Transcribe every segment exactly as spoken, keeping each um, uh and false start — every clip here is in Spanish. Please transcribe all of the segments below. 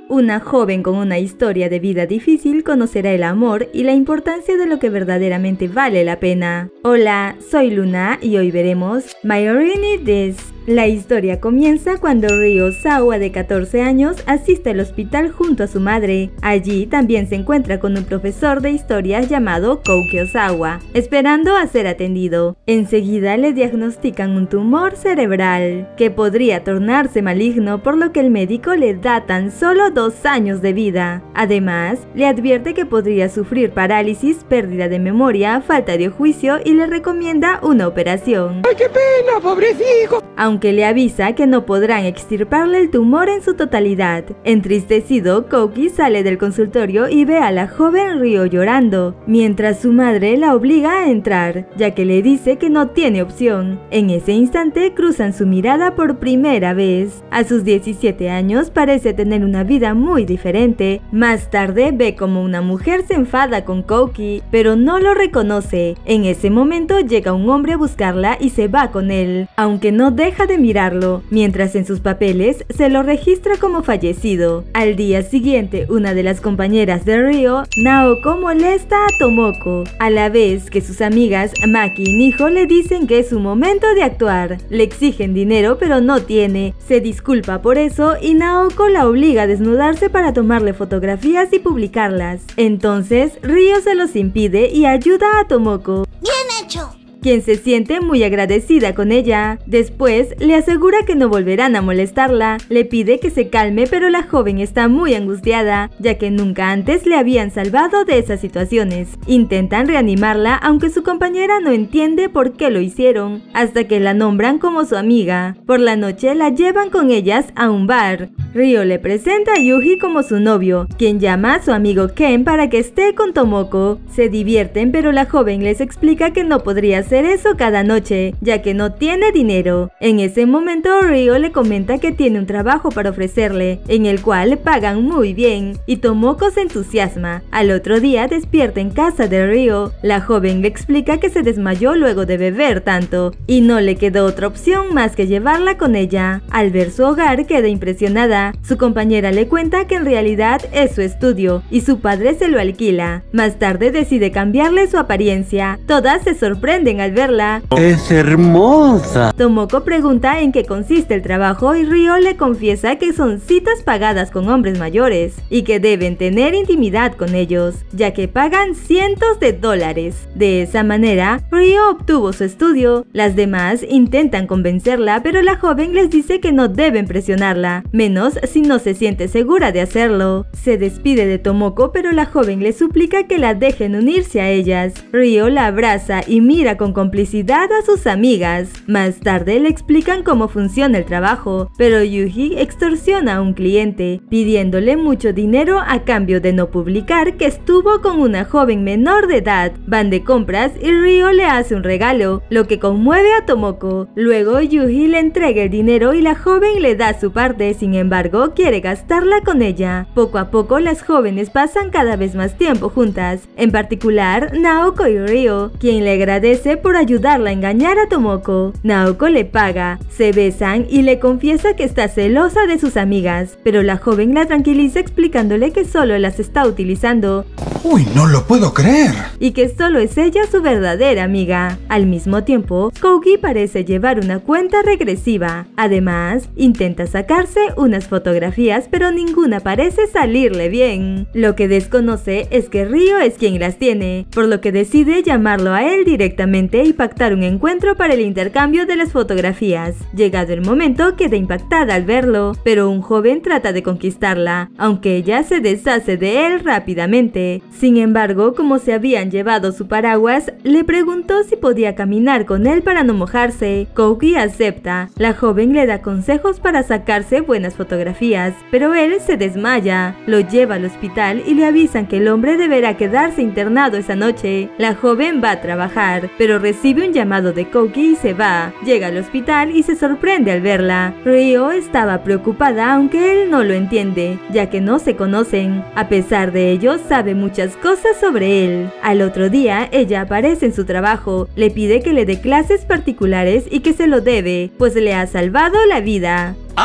Una joven con una historia de vida difícil conocerá el amor y la importancia de lo que verdaderamente vale la pena. Hola, soy Luna y hoy veremos My Rainy Days. La historia comienza cuando Ryo Sawa, de catorce años, asiste al hospital junto a su madre. Allí también se encuentra con un profesor de historias llamado Kouki Osawa, esperando a ser atendido. Enseguida le diagnostican un tumor cerebral, que podría tornarse maligno, por lo que el médico le da tan solo dos años de vida. Además, le advierte que podría sufrir parálisis, pérdida de memoria, falta de juicio y le recomienda una operación. ¡Ay, qué pena, pobrecito! Aunque le avisa que no podrán extirparle el tumor en su totalidad. Entristecido, Kouki sale del consultorio y ve a la joven Ryo llorando, mientras su madre la obliga a entrar, ya que le dice que no tiene opción. En ese instante cruzan su mirada por primera vez. A sus diecisiete años parece tener una vida muy diferente. Más tarde ve como una mujer se enfada con Kouki, pero no lo reconoce. En ese momento llega un hombre a buscarla y se va con él, aunque no deja de mirarlo, mientras en sus papeles se lo registra como fallecido. Al día siguiente, una de las compañeras de Ryo, Naoko, molesta a Tomoko, a la vez que sus amigas Maki y Nijo le dicen que es su momento de actuar. Le exigen dinero pero no tiene, se disculpa por eso y Naoko la obliga a desnudarse para tomarle fotografías y publicarlas. Entonces Ryo se los impide y ayuda a Tomoko, ¡Bien hecho!, quien se siente muy agradecida con ella. Después le asegura que no volverán a molestarla, le pide que se calme, pero la joven está muy angustiada, ya que nunca antes le habían salvado de esas situaciones. Intentan reanimarla, aunque su compañera no entiende por qué lo hicieron, hasta que la nombran como su amiga. Por la noche la llevan con ellas a un bar. Ryo le presenta a Yuji como su novio, quien llama a su amigo Ken para que esté con Tomoko. Se divierten, pero la joven les explica que no podría hacer eso cada noche, ya que no tiene dinero. En ese momento Ryo le comenta que tiene un trabajo para ofrecerle, en el cual pagan muy bien, y Tomoko se entusiasma. Al otro día despierta en casa de Ryo. La joven le explica que se desmayó luego de beber tanto, y no le quedó otra opción más que llevarla con ella. Al ver su hogar queda impresionada. Su compañera le cuenta que en realidad es su estudio, y su padre se lo alquila. Más tarde decide cambiarle su apariencia. Todas se sorprenden al verla. ¡Es hermosa! Tomoko pregunta en qué consiste el trabajo y Ryo le confiesa que son citas pagadas con hombres mayores y que deben tener intimidad con ellos, ya que pagan cientos de dólares. De esa manera, Ryo obtuvo su estudio. Las demás intentan convencerla, pero la joven les dice que no deben presionarla, menos si no se siente segura de hacerlo. Se despide de Tomoko, pero la joven le suplica que la dejen unirse a ellas. Ryo la abraza y mira con complicidad a sus amigas. Más tarde le explican cómo funciona el trabajo, pero Yuji extorsiona a un cliente, pidiéndole mucho dinero a cambio de no publicar que estuvo con una joven menor de edad. Van de compras y Ryo le hace un regalo, lo que conmueve a Tomoko. Luego Yuji le entrega el dinero y la joven le da su parte, sin embargo quiere gastarla con ella. Poco a poco las jóvenes pasan cada vez más tiempo juntas, en particular Naoko y Ryo, quien le agradece por ayudarla a engañar a Tomoko. Naoko le paga, se besan y le confiesa que está celosa de sus amigas, pero la joven la tranquiliza explicándole que solo las está utilizando. ¡Uy, no lo puedo creer! Y que solo es ella su verdadera amiga. Al mismo tiempo, Kouki parece llevar una cuenta regresiva. Además, intenta sacarse unas fotografías, pero ninguna parece salirle bien. Lo que desconoce es que Ryo es quien las tiene, por lo que decide llamarlo a él directamente y pactar un encuentro para el intercambio de las fotografías. Llegado el momento, queda impactada al verlo, pero un joven trata de conquistarla, aunque ella se deshace de él rápidamente. Sin embargo, como se habían llevado su paraguas, le preguntó si podía caminar con él para no mojarse. Kouki acepta. La joven le da consejos para sacarse buenas fotografías, pero él se desmaya. Lo lleva al hospital y le avisan que el hombre deberá quedarse internado esa noche. La joven va a trabajar, pero recibe un llamado de Kouki y se va. Llega al hospital y se sorprende al verla. Ryo estaba preocupada, aunque él no lo entiende, ya que no se conocen. A pesar de ello, sabe muchas cosas sobre él. Al otro día, ella aparece en su trabajo, le pide que le dé clases particulares y que se lo debe, pues le ha salvado la vida. ¡Ah!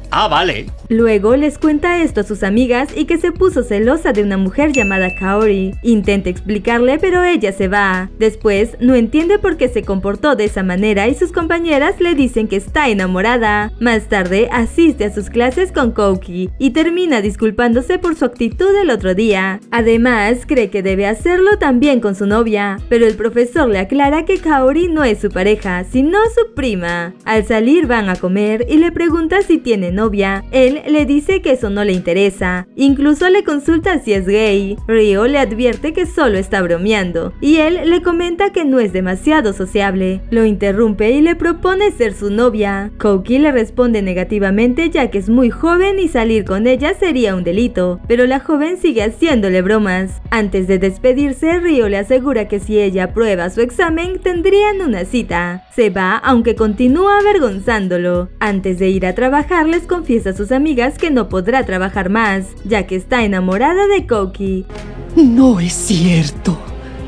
Ah, vale. Luego les cuenta esto a sus amigas y que se puso celosa de una mujer llamada Kaori. Intenta explicarle, pero ella se va. Después no entiende por qué se comportó de esa manera y sus compañeras le dicen que está enamorada. Más tarde asiste a sus clases con Kouki y termina disculpándose por su actitud el otro día. Además, cree que debe hacerlo también con su novia, pero el profesor le aclara que Kaori no es su pareja, sino su prima. Al salir van a comer y le pregunta si tiene novia. Él le dice que eso no le interesa. Incluso le consulta si es gay. Ryo le advierte que solo está bromeando y él le comenta que no es demasiado sociable. Lo interrumpe y le propone ser su novia. Kouki le responde negativamente ya que es muy joven y salir con ella sería un delito, pero la joven sigue haciéndole bromas. Antes de despedirse, Ryo le asegura que si ella aprueba su examen tendrían una cita. Se va aunque continúa avergonzándolo. Antes de ir a trabajar les confiesa a sus amigas que no podrá trabajar más, ya que está enamorada de Kouki. No es cierto.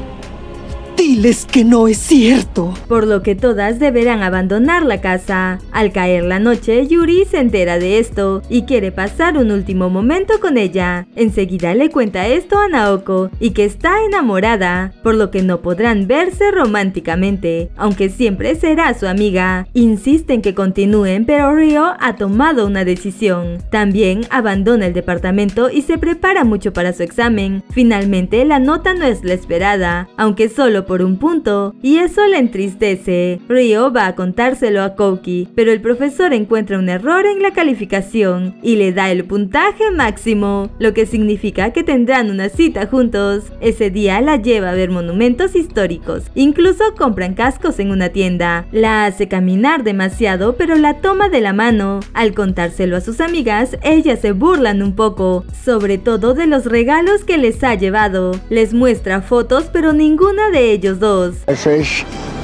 Diles que no es cierto. Por lo que todas deberán abandonar la casa. Al caer la noche, Yuri se entera de esto y quiere pasar un último momento con ella. Enseguida le cuenta esto a Naoko y que está enamorada, por lo que no podrán verse románticamente, aunque siempre será su amiga. Insisten que continúen, pero Ryo ha tomado una decisión. También abandona el departamento y se prepara mucho para su examen. Finalmente, la nota no es la esperada, aunque solo por un punto, y eso le entristece. Ryo va a contárselo a Kouki, pero el profesor encuentra un error en la calificación y le da el puntaje máximo, lo que significa que tendrán una cita juntos. Ese día la lleva a ver monumentos históricos, incluso compran cascos en una tienda. La hace caminar demasiado, pero la toma de la mano. Al contárselo a sus amigas, ellas se burlan un poco, sobre todo de los regalos que les ha llevado. Les muestra fotos, pero ninguna de ellos dos. Eso es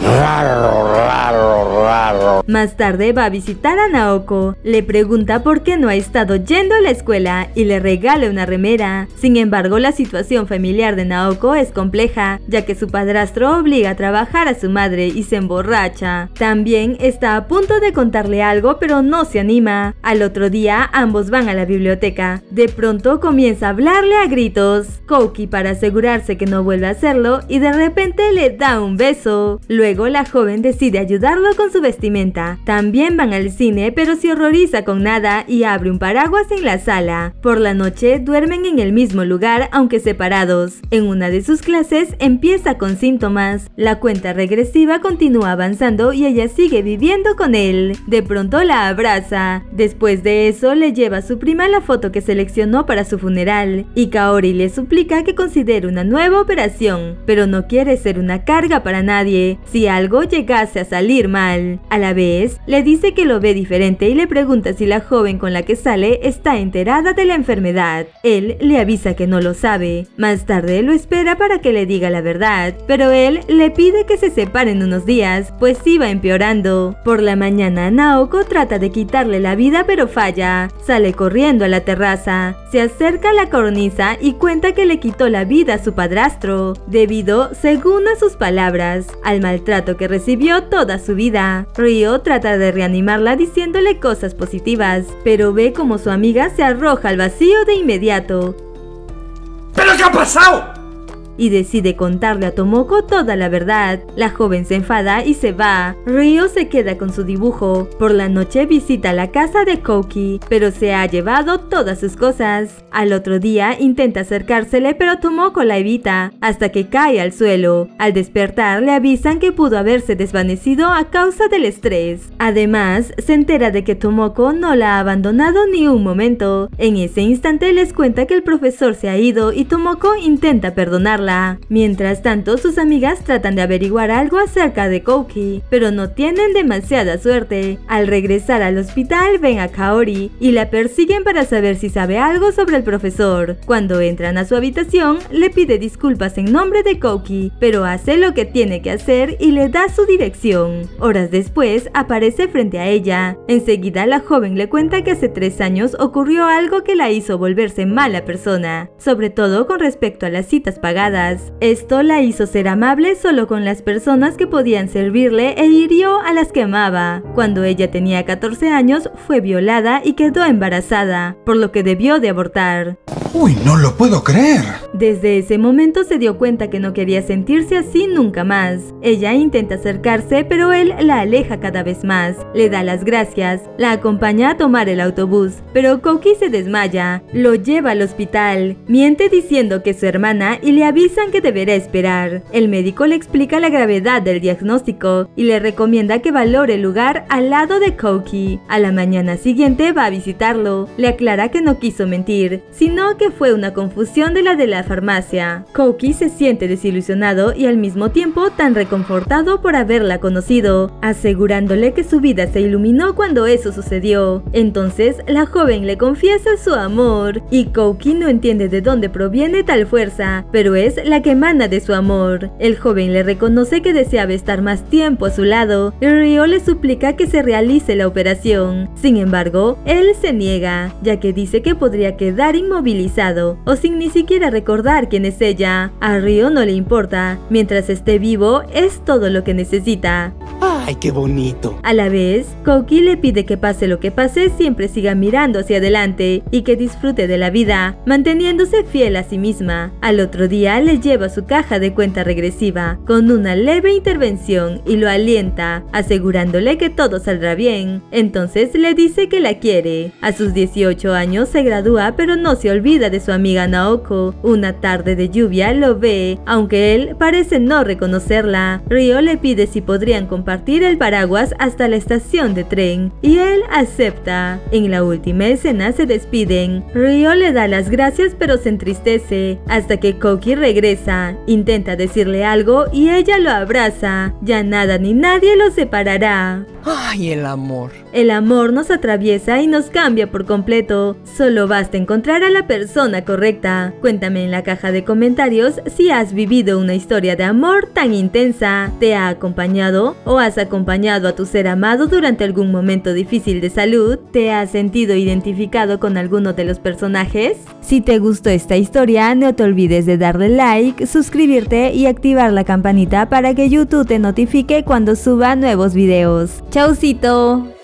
raro, raro, raro. Más tarde va a visitar a Naoko. Le pregunta por qué no ha estado yendo a la escuela y le regala una remera. Sin embargo, la situación familiar de Naoko es compleja, ya que su padrastro obliga a trabajar a su madre y se emborracha. También está a punto de contarle algo, pero no se anima. Al otro día, ambos van a la biblioteca. De pronto comienza a hablarle a gritos. Kouki para asegurarse que no vuelve a hacerlo y de repente le da un beso. Luego la joven decide ayudarlo con su vestimenta. También van al cine, pero se horroriza con nada y abre un paraguas en la sala. Por la noche duermen en el mismo lugar, aunque separados. En una de sus clases empieza con síntomas. La cuenta regresiva continúa avanzando y ella sigue viviendo con él. De pronto la abraza. Después de eso le lleva a su prima la foto que seleccionó para su funeral y Kaori le suplica que considere una nueva operación, pero no quiere ser una carga para nadie si algo llegase a salir mal. A la vez, le dice que lo ve diferente y le pregunta si la joven con la que sale está enterada de la enfermedad. Él le avisa que no lo sabe. Más tarde lo espera para que le diga la verdad, pero él le pide que se separen unos días, pues iba empeorando. Por la mañana, Naoko trata de quitarle la vida pero falla. Sale corriendo a la terraza, se acerca a la cornisa y cuenta que le quitó la vida a su padrastro, debido, según a sus palabras, al maltrato que recibió toda su vida. Ryo trata de reanimarla diciéndole cosas positivas, pero ve como su amiga se arroja al vacío de inmediato. ¿Pero qué ha pasado? Y decide contarle a Tomoko toda la verdad. La joven se enfada y se va. Ryo se queda con su dibujo. Por la noche visita la casa de Kouki, pero se ha llevado todas sus cosas. Al otro día intenta acercársele, pero Tomoko la evita, hasta que cae al suelo. Al despertar le avisan que pudo haberse desvanecido a causa del estrés. Además, se entera de que Tomoko no la ha abandonado ni un momento. En ese instante les cuenta que el profesor se ha ido y Tomoko intenta perdonarla. Mientras tanto, sus amigas tratan de averiguar algo acerca de Kouki, pero no tienen demasiada suerte. Al regresar al hospital ven a Kaori y la persiguen para saber si sabe algo sobre el profesor. Cuando entran a su habitación, le pide disculpas en nombre de Kouki, pero hace lo que tiene que hacer y le da su dirección. Horas después, aparece frente a ella. Enseguida, la joven le cuenta que hace tres años ocurrió algo que la hizo volverse mala persona, sobre todo con respecto a las citas pagadas. pagadas. Esto la hizo ser amable solo con las personas que podían servirle e hirió a las que amaba. Cuando ella tenía catorce años, fue violada y quedó embarazada, por lo que debió de abortar. Uy, no lo puedo creer. Desde ese momento se dio cuenta que no quería sentirse así nunca más. Ella intenta acercarse, pero él la aleja cada vez más. Le da las gracias, la acompaña a tomar el autobús, pero Kouki se desmaya. Lo lleva al hospital, miente diciendo que es su hermana y le avisan que deberá esperar. El médico le explica la gravedad del diagnóstico y le recomienda que valore el lugar al lado de Kouki. A la mañana siguiente va a visitarlo. Le aclara que no quiso mentir, sino que fue una confusión de la de la farmacia. Kouki se siente desilusionado y al mismo tiempo tan reconfortado por haberla conocido, asegurándole que su vida se iluminó cuando eso sucedió. Entonces la joven le confiesa su amor y Kouki no entiende de dónde proviene tal fuerza, pero es la que emana de su amor. El joven le reconoce que deseaba estar más tiempo a su lado y Ryo le suplica que se realice la operación. Sin embargo, él se niega, ya que dice que podría quedar inmovilizado o sin ni siquiera recordar quién es ella. A Ryo no le importa, mientras esté vivo es todo lo que necesita. ¡Ay, qué bonito! A la vez, Kouki le pide que pase lo que pase siempre siga mirando hacia adelante y que disfrute de la vida, manteniéndose fiel a sí misma. Al otro día le lleva su caja de cuenta regresiva con una leve intervención y lo alienta, asegurándole que todo saldrá bien. Entonces le dice que la quiere. A sus dieciocho años se gradúa, pero no se olvida de su amiga Naoko. Una tarde de lluvia lo ve, aunque él parece no reconocerla. Ryo le pide si podrían compartir el paraguas hasta la estación de tren y él acepta. En la última escena se despiden. Ryo le da las gracias pero se entristece hasta que Kouki regresa. Intenta decirle algo y ella lo abraza. Ya nada ni nadie los separará. ¡Ay, el amor! El amor nos atraviesa y nos cambia por completo. Solo basta encontrar a la persona correcta. Cuéntame en la caja de comentarios si has vivido una historia de amor tan intensa. ¿Te ha acompañado o has acompañado a tu ser amado durante algún momento difícil de salud? ¿Te has sentido identificado con alguno de los personajes? Si te gustó esta historia, no te olvides de darle like, suscribirte y activar la campanita para que YouTube te notifique cuando suba nuevos videos. ¡Chaucito!